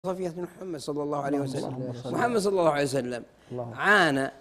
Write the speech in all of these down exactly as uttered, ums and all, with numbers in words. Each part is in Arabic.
صفية محمد صلى الله عليه وسلم. صل محمد صلى الله عليه وسلم الله. عانى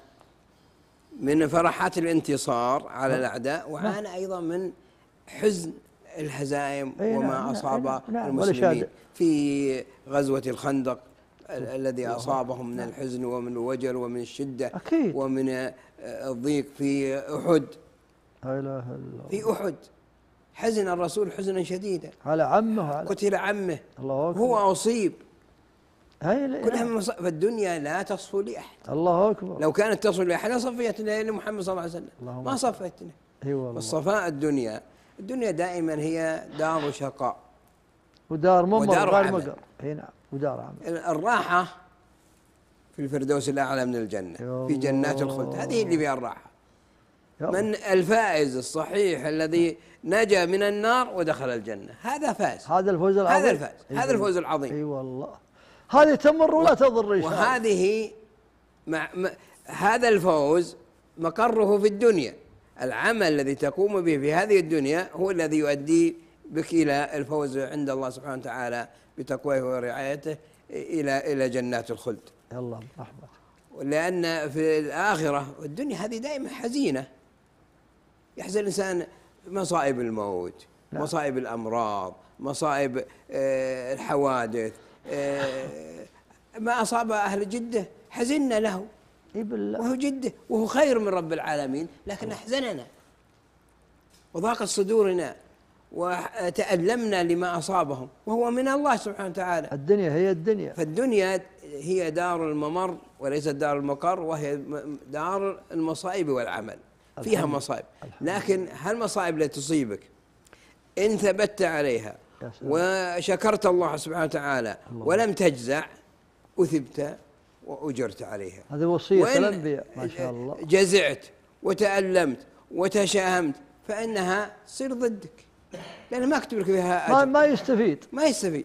من فرحات الانتصار على الأعداء، وعانى أيضا من حزن الهزائم وما أصاب المسلمين في غزوة الخندق الذي أصابهم من الحزن ومن الوجل ومن الشدة أكيد. ومن الضيق في أحد. لا إله إلا الله. في أحد حزن الرسول حزنا شديدا على عمه، على قتل عمه، الله أكبر. هو أصيب. هاي كلها من مص... فالدنيا لا تصفو لأحد. الله أكبر. لو كانت تصل لأحد صفيتنا لمحمد صلى الله عليه وسلم، ما صفيتنا. اي والله. والصفاء الدنيا الدنيا دائما هي دار شقاء ودار ممر غير مقر. اي نعم، ودار عمل. الراحة في الفردوس الأعلى من الجنة، في جنات الخلد، هذه اللي فيها الراحة. من الفائز الصحيح الذي نجا من النار ودخل الجنة، هذا فاز. هذا الفوز العظيم. هذا الفاز، هذا الفوز العظيم. اي والله. هذه تمر ولا تضر. وهذه مع م... هذا الفوز مقره في الدنيا. العمل الذي تقوم به في هذه الدنيا هو الذي يؤدي بك إلى الفوز عند الله سبحانه وتعالى بتقواه ورعايته إلى إلى جنات الخلد. الله برحمته. لأن في الآخرة الدنيا هذه دائما حزينة، يحزن الإنسان مصائب الموت، لا. مصائب الأمراض، مصائب آه الحوادث، آه ما أصاب أهل جدة حزننا له، وهو جدة وهو خير من رب العالمين، لكن أحزننا وضاقت صدورنا وتألمنا لما أصابهم، وهو من الله سبحانه وتعالى. الدنيا هي الدنيا. فالدنيا هي دار الممر وليست دار المقر، وهي دار المصائب والعمل، فيها مصائب. لكن هالمصائب لا تصيبك إن ثبت عليها وشكرت الله سبحانه وتعالى ولم تجزع، أثبت وأجرت عليها. هذه وصية الأنبياء ما شاء الله. جزعت وتألمت وتشاهمت فإنها تصير ضدك، لأن ما كتب لك فيها أجر. ما, ما يستفيد ما يستفيد.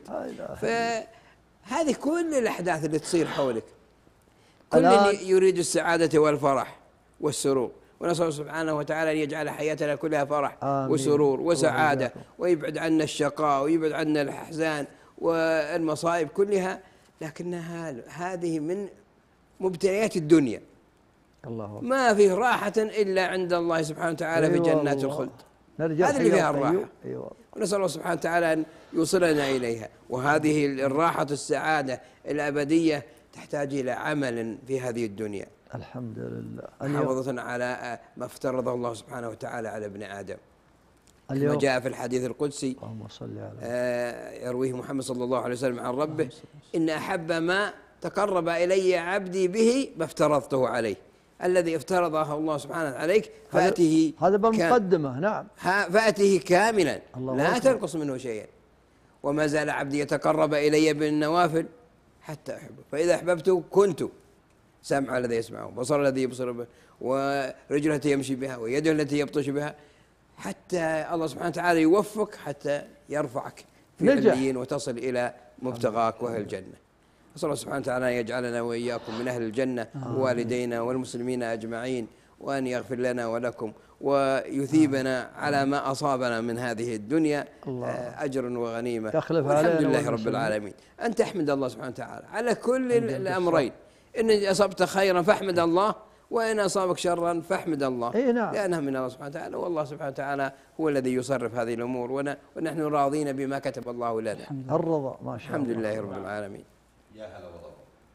فهذه كل الأحداث اللي تصير حولك، كل اللي يريد السعادة والفرح والسرور، ونسأل سبحانه وتعالى أن يجعل حياتنا كلها فرح آمين. وسرور وسعادة، ويبعد عنا الشقاء ويبعد عنا الأحزان والمصائب كلها. لكنها هذه من مبتليات الدنيا. الله ما فيه راحة إلا عند الله سبحانه وتعالى في جنات الخلد. هذه اللي فيها الراحة. أيوة. ونسأل الله سبحانه وتعالى أن يوصلنا إليها. وهذه الراحة السعادة الأبدية تحتاج إلى عمل في هذه الدنيا. الحمد لله. محافظة على ما افترضه الله سبحانه وتعالى على ابن آدم. كما جاء في الحديث القدسي اللهم صل على آه يرويه محمد صلى الله عليه وسلم عن ربه: إن أحب ما تقرب إلي عبدي به ما افترضته عليه. الذي افترضه الله سبحانه عليك فأته، هذا بالمقدمة. نعم. فأته كاملا لا تنقص منه شيئا. وما زال عبدي يتقرب إلي بالنوافل حتى أحبه، فإذا أحببته كنت سمع الذي يسمعه، وبصر الذي يبصر به، ورجله التي يمشي بها، ويده التي يبطش بها، حتى الله سبحانه وتعالى يوفق حتى يرفعك في عليين وتصل إلى مبتغاك وهي الجنة. أسأل الله سبحانه وتعالى أن يجعلنا وإياكم من أهل الجنة ووالدينا والمسلمين أجمعين، وأن يغفر لنا ولكم ويثيبنا على ما أصابنا من هذه الدنيا أجر وغنيمة. والحمد لله رب العالمين. أن تحمد الله سبحانه وتعالى على كل الأمرين. إن أصبت خيرا فاحمد الله، وإن أصابك شرا فاحمد الله. إيه نعم. لأنها من الله سبحانه وتعالى، والله سبحانه وتعالى هو الذي يصرف هذه الأمور، ونحن راضين بما كتب الله لنا. الرضا ما شاء الله. الحمد لله رب العالمين. يا هلا والله.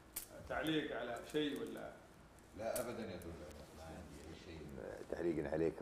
تعليق على شيء ولا؟ لا أبدا يا دكتور، ما عندي أي شيء تعليق عليك.